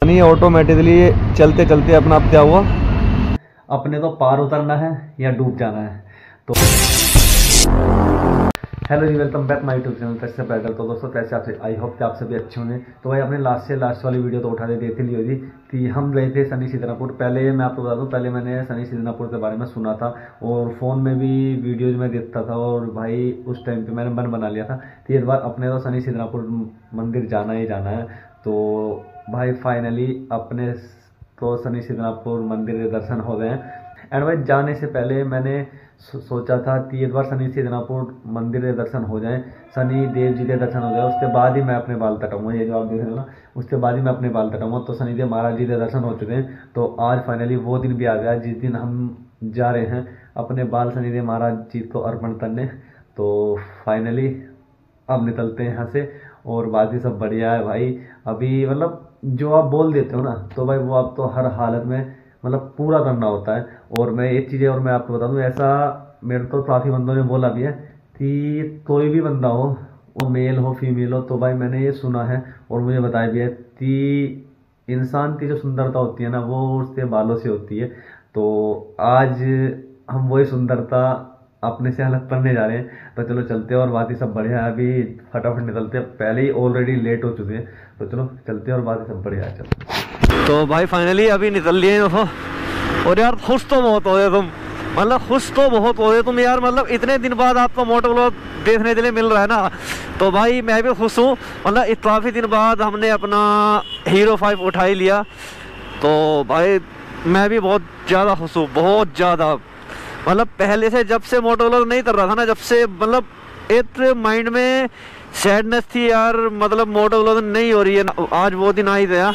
नहीं ऑटोमेटिकली चलते चलते अपना आप क्या हुआ, अपने तो पार उतरना है या डूब जाना है। तो hello ji, welcome back my YouTube channel कैसे पैदल। तो दोस्तों कैसे आप, आई होप कि आप सभी अच्छे होंगे। तो भाई अपने लास्ट वाली वीडियो तो उठा देख ली होगी कि हम गए थे सनी सिद्धनापुर। पहले मैं आपको बता दूं, पहले मैंने सनी सिद्धनापुर के बारे में सुना था और फ़ोन में भी वीडियोज में देखता था और भाई उस टाइम पे मैंने मन बना लिया था कि इस बार अपने तो सनी सिद्धनापुर मंदिर जाना ही जाना है। तो भाई फाइनली अपने तो सनी सिद्धनापुर मंदिर के दर्शन हो गए हैं। एंड भाई जाने से पहले मैंने सोचा था कि एक बार सनी सिद्धनापुर मंदिर के दर्शन हो जाएं, शनि देव जी के दर्शन हो जाए, उसके बाद ही मैं अपने बाल कटाऊंगा। ये जो आप देख रहे हो ना, उसके बाद ही मैं अपने बाल कटाऊंगा। तो शनिदेव महाराज जी के दर्शन हो चुके हैं, तो आज फाइनली वो दिन भी आ गया जिस दिन हम जा रहे हैं अपने बाल शनिदेव महाराज जी को अर्पण करने। तो फाइनली अब निकलते हैं यहाँ से और बाकी सब बढ़िया है भाई। अभी मतलब जो आप बोल देते हो ना, तो भाई वो आप तो हर हालत में मतलब पूरा करना होता है। और मैं एक चीज़ और मैं आपको बता दूं, ऐसा मेरे तो काफ़ी बंदों ने बोला भी है कि कोई भी बंदा हो, वो मेल हो फीमेल हो, तो भाई मैंने ये सुना है और मुझे बताया भी है कि इंसान की जो सुंदरता होती है ना, वो उसके बालों से होती है। तो आज हम वही सुंदरता अपने से अलग करने जा रहे हैं। तो चलो चलते हैं और बाकी सब बढ़िया है। अभी फटाफट निकलते हैं, पहले ही ऑलरेडी लेट हो चुके हैं। तो चलो चलते हैं और बाकी सब बढ़िया है। चलो तो भाई फाइनली अभी निकल लिए हो। और यार खुश तो बहुत हो गए तुम, मतलब खुश तो बहुत हो गए तुम यार। मतलब इतने दिन बाद आपको मोटो व्लॉग देखने के लिए मिल रहा है ना, तो भाई मैं भी खुश हूँ। मतलब काफ़ी दिन बाद हमने अपना हीरो 5 उठा ही लिया, तो भाई मैं भी बहुत ज़्यादा खुश हूँ, बहुत ज़्यादा। मतलब पहले से जब से मोटो व्लॉग नहीं कर रहा था ना, जब से मतलब एक माइंड में सैडनेस थी यार, मतलब मोटो व्लॉग नहीं हो रही है। आज वो दिन आ ही गया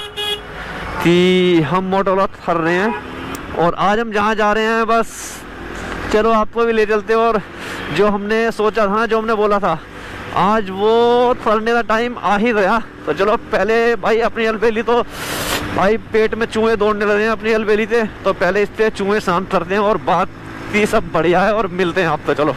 कि हम मोटो व्लॉग कर रहे हैं और आज हम जहाँ जा रहे हैं बस चलो आपको भी ले चलते हैं। और जो हमने सोचा था ना, जो हमने बोला था, आज वो करने का टाइम आ ही गया। तो चलो पहले भाई अपनी अलबेली, तो भाई पेट में चूहे दौड़ने लगे हैं अपनी अलबेली से, तो पहले इससे चूहे शांत करते हैं और बात भी सब बढ़िया है और मिलते हैं आप। तो चलो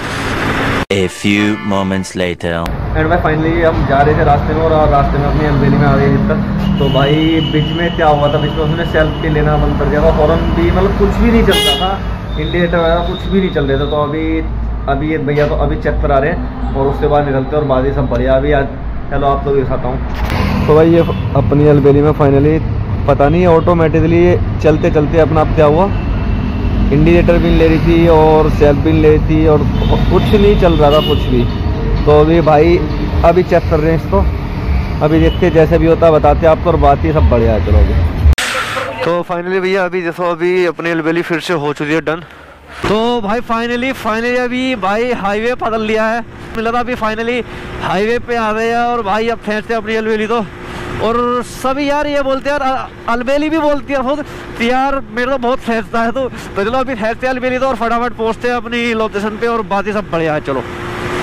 A few moments later. And भाई फाइनली हम जा रहे थे रास्ते में और रास्ते में अपनी अलबेली में आ गए जब तक। तो भाई बीच में क्या हुआ था, बीच में उसने सेल्फी लेना बंद कर दिया था। हॉर्न भी मतलब कुछ भी नहीं चल रहा था, इंडिकेटर वगैरह कुछ भी नहीं चल रहे थे। तो अभी ये भैया तो अभी चेक करा रहे हैं और उसके बाद निकलते हैं और बाकी सब बढ़िया। अभी आज चलो आप तो दिखाता हूँ। तो भाई ये अपनी अलबेली में फाइनली पता नहीं ऑटोमेटिकली चलते चलते अपना आप क्या हुआ, इंडिकेटर भी ले रही थी और सेल्फ भी ले रही थी और कुछ नहीं चल रहा था कुछ भी। तो अभी भाई अभी चेक कर रहे हैं इसको, अभी देखते जैसे भी होता है बताते आपको और बात ही सब बढ़िया है। चलो अभी तो फाइनली भैया अभी देखो अभी अपनी अलबेली फिर से हो चुकी है डन। तो भाई फाइनली अभी भाई हाईवे बदल लिया है, मिला था अभी फाइनली हाईवे पे आ गए हैं। और भाई अब फेंकते अपनी अलबेली तो, और सभी यार ये बोलते हैं यार, अलबेली भी बोलती है खुद यार मेरे तो बहुत फेंकता है। तो चलो अभी फेंकते हैं अलबेली तो और फटाफट पहुँचते हैं अपनी लोकेशन पे और बाकी सब बढ़िया है। चलो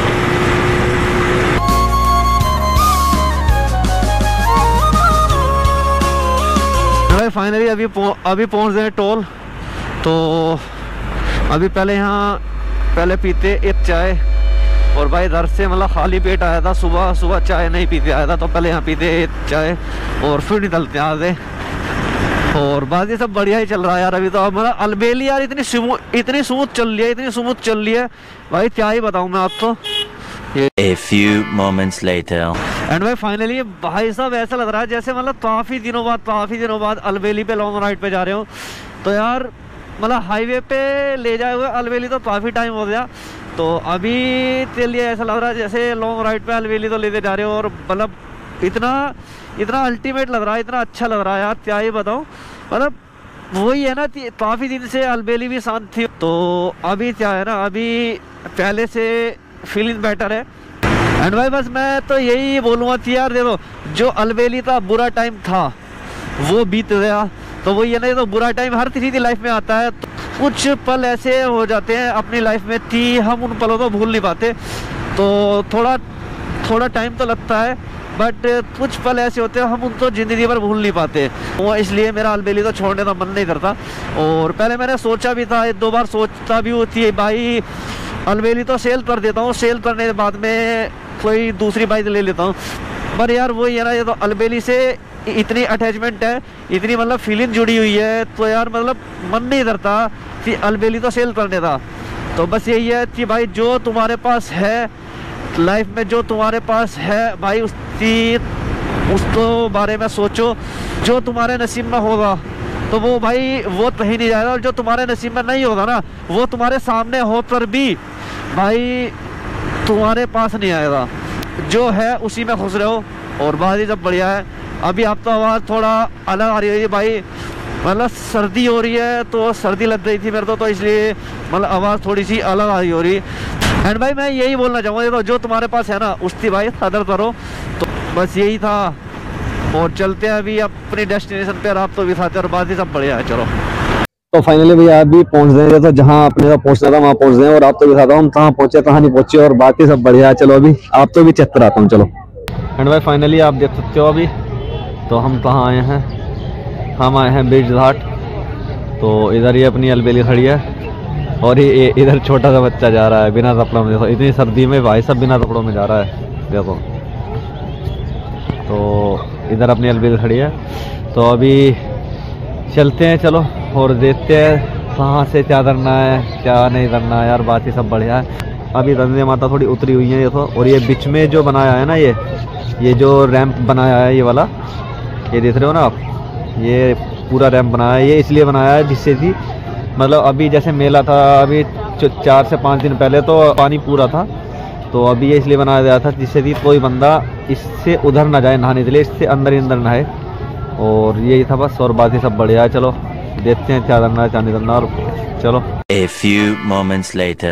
भाई फाइनली अभी पहुँच गए टोल। तो अभी पहले पीते एक चाय, और भाई घर से मतलब खाली पेट आया था, सुबह चाय नहीं पीते आया था, तो पहले यहाँ पीते एक चाय और फिर निकलते आगे। और बाकी सब बढ़िया ही चल रहा है यार। अभी तो मतलब अलबेली यार इतनी स्मूथ चल रही है भाई, क्या ही बताऊँ मैं आपको। A few moments later. And भाई फाइनली भाई साहब ऐसा लग रहा है जैसे मतलब काफ़ी दिनों बाद अलबेली पे लॉन्ग राइड पे जा रहे हो। तो यार मतलब हाईवे पे ले जाए हुए अलबेली तो काफ़ी टाइम हो गया। तो अभी के लिए ऐसा लग रहा है जैसे लॉन्ग राइड पे अलबेली तो लेते जा रहे हो। और मतलब इतना अल्टीमेट लग रहा है, इतना अच्छा लग रहा है यार, क्या ही बताऊँ। मतलब वही है ना, काफ़ी दिन से अलबेली भी शांत थी, तो अभी क्या है ना, अभी पहले से फीलिंग बेटर है। एंड भाई बस मैं तो यही बोलूँगा कि यार देखो, जो अलबेली का बुरा टाइम था वो बीत गया। तो वही है ना, ये तो बुरा टाइम हर किसी की लाइफ में आता है। तो कुछ पल ऐसे हो जाते हैं अपनी लाइफ में कि हम उन पलों को भूल नहीं पाते। तो थोड़ा टाइम तो लगता है, बट कुछ पल ऐसे होते हैं हम उनको ज़िंदगी भर भूल नहीं पाते। वो इसलिए मेरा अलबेली तो छोड़ने का मन नहीं करता। और पहले मैंने सोचा भी था, 1-2 बार सोचता भी होती है भाई अलबेली तो सेल कर देता हूँ, सेल करने के बाद में कोई दूसरी बाइक ले लेता हूँ। पर यार वही है ना, ये तो अलबेली से इतनी अटैचमेंट है, इतनी मतलब फीलिंग जुड़ी हुई है, तो यार मतलब मन नहीं करता कि अलबेली तो सेल करने था। तो बस यही है कि भाई जो तुम्हारे पास है लाइफ में, जो तुम्हारे पास है भाई उसको बारे में सोचो। जो तुम्हारे नसीब में होगा तो वो भाई वो कहीं नहीं जाएगा, और जो तुम्हारे नसीब में नहीं होगा ना वो तुम्हारे सामने होकर भी भाई तुम्हारे पास नहीं आएगा। जो है उसी में खुश रहो और बात ही सब बढ़िया है। अभी आप तो आवाज़ थोड़ा अलग आ रही है भाई, मतलब सर्दी हो रही है, तो सर्दी लग गई थी मेरे तो इसलिए मतलब आवाज़ थोड़ी सी अलग आ रही हो रही। एंड भाई मैं यही बोलना चाहूँगा, तो जो तुम्हारे पास है ना उसकी भाई कदर करो। तो बस यही था, और चलते हैं अभी अपनी डेस्टिनेशन पे, आप तो भी साथ और बात ही सब बढ़िया है। चलो तो फाइनली भैया अभी पहुंच गए, तो जहाँ अपने को पहुंचना था वहाँ पहुंच गए, और आप तो भी बताता हूँ कहाँ पहुंचे कहाँ नहीं पहुंचे, और बाकी सब बढ़िया है। चलो अभी आप तो भी चेक कराता हूँ। चलो एंड भाई फाइनली आप देख सकते हो अभी तो हम कहाँ आए हैं, हम आए हैं बीच घाट। तो इधर ही अपनी अलबेली खड़ी है, और ये इधर छोटा सा बच्चा जा रहा है बिना कपड़ों में। देखो इतनी सर्दी में भाई सब बिना कपड़ों में जा रहा है, देखो। तो इधर अपनी अलबेली खड़ी है, तो अभी चलते हैं चलो, और देखते हैं कहाँ से क्या करना है क्या नहीं करना है। यार बात ही सब बढ़िया है। अभी रंजे माता थोड़ी उतरी हुई है देखो, और ये बीच में जो बनाया है ना, ये जो रैंप बनाया है ये वाला, ये देख रहे हो ना आप, ये पूरा रैंप बनाया है। ये इसलिए बनाया है जिससे कि मतलब अभी जैसे मेला था अभी 4 से 5 दिन पहले तो पानी पूरा था, तो अभी ये इसलिए बनाया गया था जिससे कि कोई बंदा इससे उधर ना जाए नहाने के लिए, इससे अंदर ही अंदर नहाए। और यही था बस, और बाकी सब बढ़िया है। चलो देखते हैं क्या करना है क्या नहीं करना, और चलो। A few moments later.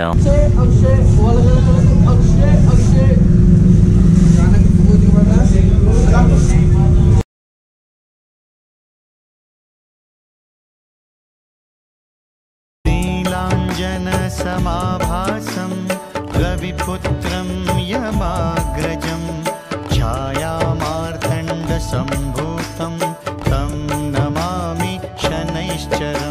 Nilanjan समाभासं रविपुत्रं यमाग्रजं छायामार्तण्ड सम्भूतं तं नमामि शनैश्चरम्।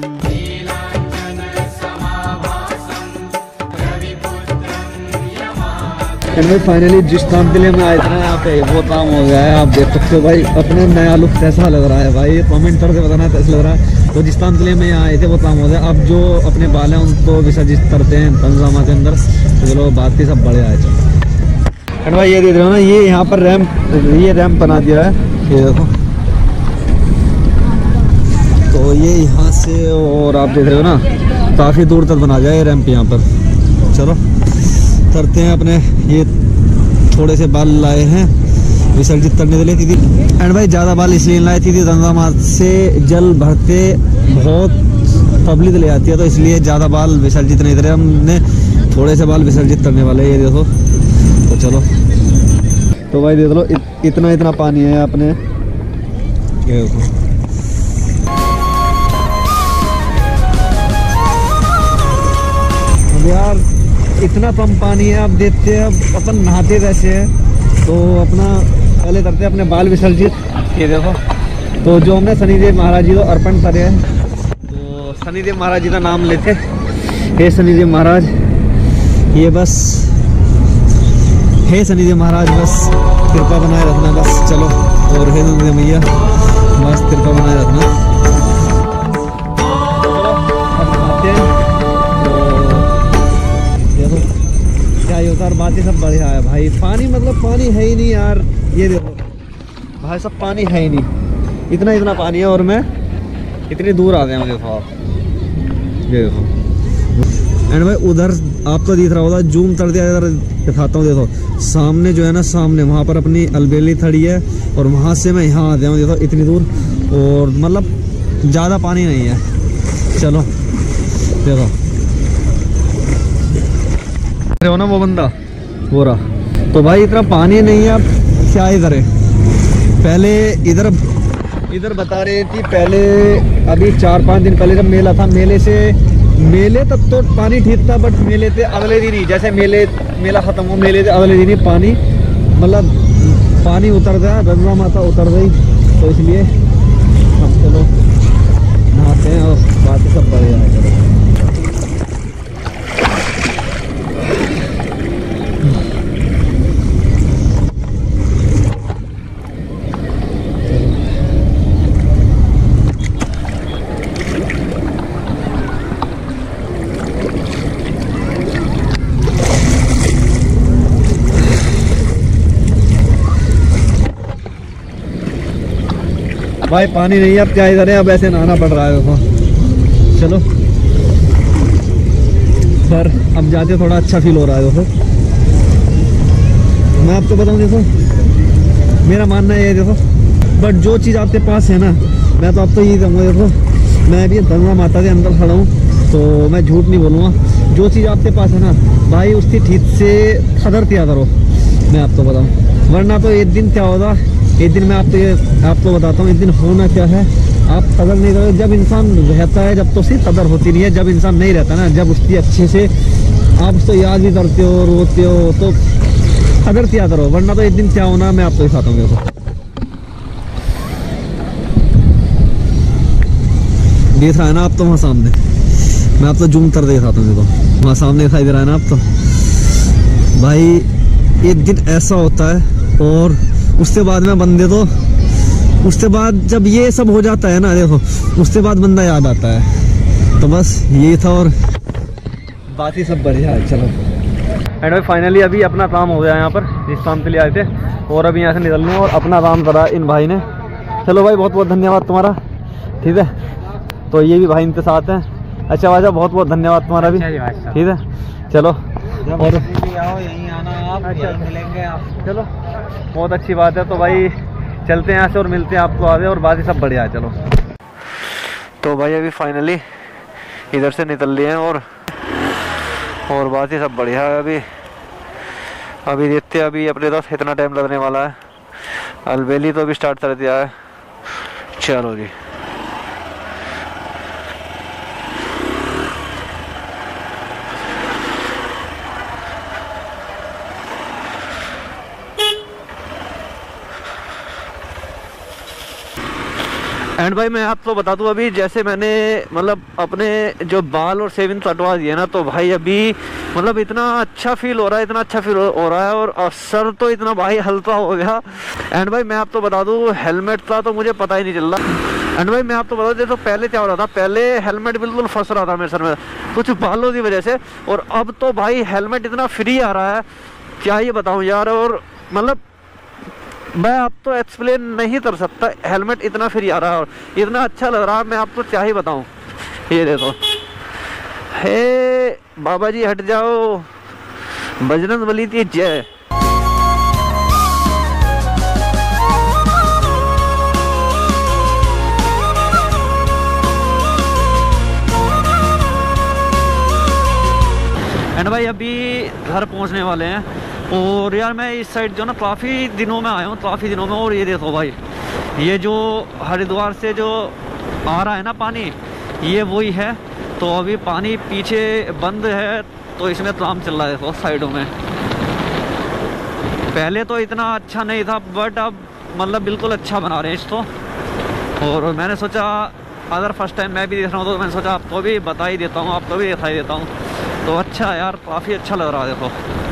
फाइनली जिस काम के लिए मैं आया था ना यहाँ पे वो काम हो गया है। आप देख सकते हो भाई अपने नया लुक कैसा लग रहा है भाई, कमेंट करके बताना कैसा लग रहा है। तो जिस काम के लिए मैं यहाँ आए थे वो काम हो गया। अब जो अपने बाल हैं उनको विसर्जित करते हैं गंगा के अंदर। तो चलो बात ही सब बढ़िया है। चलो एंड भाई ये देख रहे हो ना, ये यहाँ पर रैम्प बना दिया है, ये देखो। तो ये यहाँ से, और आप देख रहे हो ना काफ़ी दूर तक बना गया ये रैम्प यहाँ पर। चलो करते हैं अपने, ये थोड़े से बाल लाए हैं विसर्जित करने के लिए थी। एंड भाई ज़्यादा बाल इसलिए लाए थी गंगा माँ से जल भरते बहुत पब्लिक ले आती है, तो इसलिए ज़्यादा बाल विसर्जित नहीं करे, हमने थोड़े से बाल विसर्जित करने वाले हैं। ये देखो, तो चलो। तो भाई देख लो इतना पानी है अपने, ये देखो। अब यार इतना कम पानी है, अब देखते हैं अब अपन नहाते कैसे हैं। तो अपना पहले करते हैं अपने बाल विसर्जित, ये देखो। तो जो हमने शनिदेव महाराज जी को अर्पण करे हैं, तो शनिदेव महाराज जी का नाम लेते। हे शनिदेव महाराज, ये बस, हे शनिदेव महाराज बस कृपा बनाए रखना बस। चलो, और हे शनिदेव मैया बस कृपा बनाए रखना। और बातें सब बढ़िया है भाई। पानी मतलब पानी है ही नहीं यार, ये देखो भाई सब पानी है ही नहीं, इतना पानी है, और मैं इतनी दूर आ गया। देखो आप, ये देखो। एंड भाई उधर आपको दिख रहा होगा, जूम कर दिया, इधर दिखाता हूँ। देखो सामने जो है ना, सामने वहाँ पर अपनी अलबेली खड़ी है, और वहाँ से मैं यहाँ आ गया हूँ। देखो इतनी दूर, और मतलब ज़्यादा पानी नहीं है। चलो देखो हो ना वो बंदा वो रहा। तो भाई इतना पानी नहीं है, अब क्या ही करें। पहले इधर बता रहे थी, पहले अभी 4-5 दिन पहले जब मेला था, मेले तक तो पानी ठीक था, बट मेले थे अगले दिन ही, जैसे मेला खत्म हो, मेले थे अगले दिन ही पानी मतलब पानी उतर गया, गंगा माता उतर गई। तो इसलिए हम चलो नहाते हैं, और बाकी सब बढ़िया है। भाई पानी नहीं है, अब क्या करें, अब ऐसे नहाना पड़ रहा है देखो। चलो पर अब जाते थोड़ा अच्छा फील हो रहा है देखो। मैं आपको बताऊं देखो, मेरा मानना ये है देखो, बट जो चीज़ आपके पास है ना, मैं तो आपको यही कहूँगा देखो, मैं अभी गंगा माता के अंदर खड़ा हूँ तो मैं झूठ नहीं बोलूँगा। जो चीज़ आपके पास है ना भाई, उसकी ठीक से कदर किया करो, मैं आपको बताऊँ। वरना तो एक दिन क्या होगा, एक दिन मैं आपको बताता हूँ एक दिन होना क्या है। आप कदर नहीं करो, जब इंसान रहता है जब तो उसकी कदर होती नहीं है, जब इंसान नहीं रहता ना, जब उसकी अच्छे से आप उसको याद भी करते हो, रोते हो, तो कदर किया करो। वरना तो एक दिन क्या होना मैं आपको दिखाता हूँ देखो। देख रहा है ना आप तो वहाँ सामने, मैं आपको जूम कर दिखाता हूँ देखो, वहाँ सामने दिखाई दे रहा है ना आप तो। भाई एक दिन ऐसा होता है और उसके बाद में बंदे तो, उसके बाद जब ये सब हो जाता है ना देखो, उसके बाद बंदा याद आता है। तो बस ये था और बाकी सब बढ़िया है। चलो एंड भाई फाइनली अभी अपना काम हो गया यहाँ पर, जिस काम के लिए आए थे, और अभी यहाँ से निकल लूँ और अपना काम करा इन भाई ने। चलो भाई बहुत बहुत धन्यवाद तुम्हारा, ठीक है। तो ये भी भाई इनके साथ हैं। अच्छा भाई बहुत बहुत धन्यवाद तुम्हारा भी, ठीक है। चलो और आओ यहीं आना आप, अच्छा, मिलेंगे आप। चलो बहुत अच्छी बात है। तो भाई चलते हैं यहाँ से और मिलते हैं आपको आगे, और बाकी सब बढ़िया है। चलो तो भाई अभी फाइनली इधर से निकल लिए हैं और बाकी सब बढ़िया है। अभी देखते हैं, अभी अपने तो इतना टाइम लगने वाला है। अलबेली तो अभी स्टार्ट कर दिया है। चलो जी एंड भाई मैं आपको बता दूं, अभी जैसे मैंने मतलब अपने जो बाल और शेविंग कटवा दिए ना, तो भाई अभी मतलब इतना अच्छा फील हो रहा है, इतना अच्छा फील हो रहा है, और सर तो इतना भाई हल्का हो गया। एंड भाई मैं आपको बता दूं, हेलमेट का तो मुझे पता ही नहीं चल रहा। एंड भाई मैं आपको बता दूं, तो पहले क्या हो रहा था, पहले हेलमेट बिल्कुल फंस रहा था मेरे सर में कुछ बालों की वजह से, और अब तो भाई हेलमेट इतना फ्री आ रहा है, क्या ये बताऊँ यार। और मतलब मैं आप तो एक्सप्लेन नहीं कर सकता, हेलमेट इतना फ्री आ रहा है और इतना अच्छा लग रहा है, मैं आपको क्या ही बताऊं। ये देखो, हे बाबा जी हट जाओ, बजरंग बली की जय। एंड भाई अभी घर पहुंचने वाले हैं, और यार मैं इस साइड जो ना काफ़ी दिनों में आया हूँ, काफ़ी दिनों में। और ये देखो भाई, ये जो हरिद्वार से जो आ रहा है ना पानी, ये वही है। तो अभी पानी पीछे बंद है, तो इसमें काम चल रहा है देखो साइडों में। पहले तो इतना अच्छा नहीं था, बट अब मतलब बिल्कुल अच्छा बना रहे हैं इसको। और मैंने सोचा अगर फर्स्ट टाइम मैं भी देख रहा हूँ, तो मैंने सोचा आपको भी बता ही देता हूँ, आपको भी दिखाई देता हूँ। तो अच्छा यार, काफ़ी अच्छा लग रहा है देखो।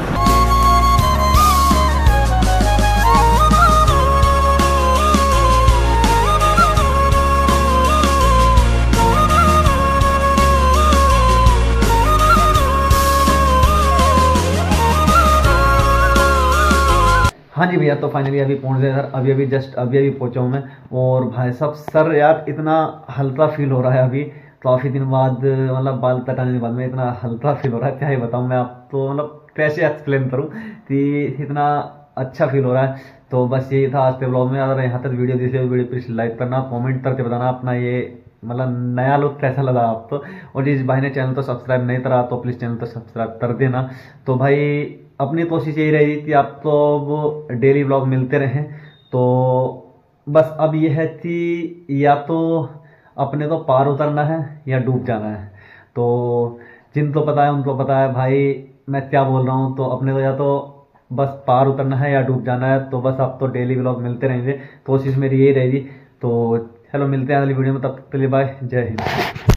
हाँ जी भैया, तो फाइनली अभी पहुंच गए सर। अभी जस्ट अभी पहुंचा हूँ मैं। और भाई साहब सर यार इतना हल्का फील हो रहा है अभी, काफ़ी दिन बाद, मतलब बाल कटाने के बाद में इतना हल्का फील हो रहा है, क्या ही बताऊँ मैं आपको, मतलब कैसे एक्सप्लेन करूँ कि इतना अच्छा फील हो रहा है। तो बस यही था आज के ब्लॉग में। अगर यहाँ तक वीडियो देखिए, वीडियो प्लीज लाइक करना, कमेंट करके बताना अपना ये मतलब नया लुक कैसा लगा आपको। और जिस भाई ने चैनल तो सब्सक्राइब नहीं करा, तो प्लीज़ चैनल तो सब्सक्राइब कर देना। तो भाई अपनी कोशिश यही रहेगी कि आपको वो डेली ब्लॉग मिलते रहें। तो बस अब ये है कि या तो अपने तो पार उतरना है या डूब जाना है। तो जिनको पता है उनको पता है भाई मैं क्या बोल रहा हूँ। तो अपने तो या तो बस पार उतरना है या डूब जाना है। तो बस अब तो डेली ब्लॉग मिलते रहेंगे, कोशिश मेरी यही रहेगी। तो चलो मिलते हैं अगली वीडियो में, तब तक के लिए बाय, जय हिंद।